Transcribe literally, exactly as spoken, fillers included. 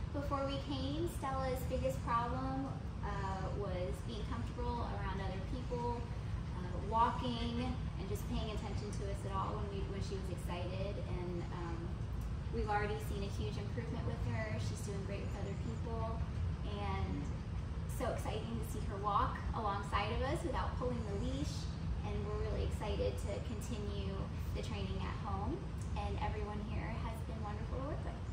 Before we came, Stella's biggest problem uh, was being comfortable around other people, uh, walking, and just paying attention to us at all when, we, when she was excited. And um, we've already seen a huge improvement with her. She's doing great with other people, and so exciting to see her walk alongside of us without pulling the leash. And we're really excited to continue the training at home, and everyone here has been wonderful to work with.